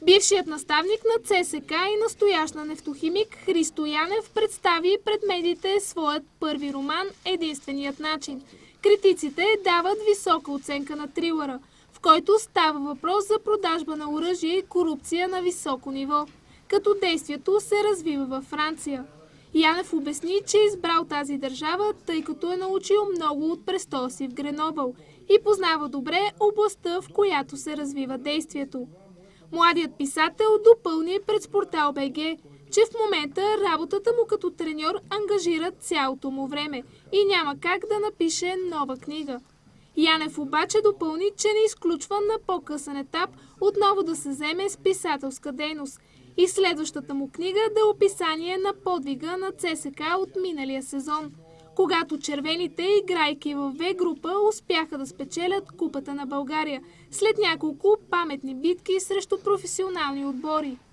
Бившият наставник на ЦСК и настоящ на нефтохимик Христо Янев представи пред медиите своят първи роман "Единственият начин". Критиците дават висока оценка на трилъра, в който става въпрос за продажба на оръжие и корупция на високо ниво, като действието се развива във Франция. Янев обясни, че е избрал тази държава, тъй като е научил много от престоя си в Гренобъл и познава добре областта, в която се развива действието. Младият писател допълни пред Спортал.бг, че в момента работата му като треньор ангажира цялото му време и няма как да напише нова книга. Янев обаче допълни, че не изключва на по-късен етап отново да се заеме с писателска дейност и следващата му книга да е описание на подвига на ЦСК от миналия сезон, когато червените, играйки в В група, успяха да спечелят Купата на България след няколко паметни битки срещу професионални отбори.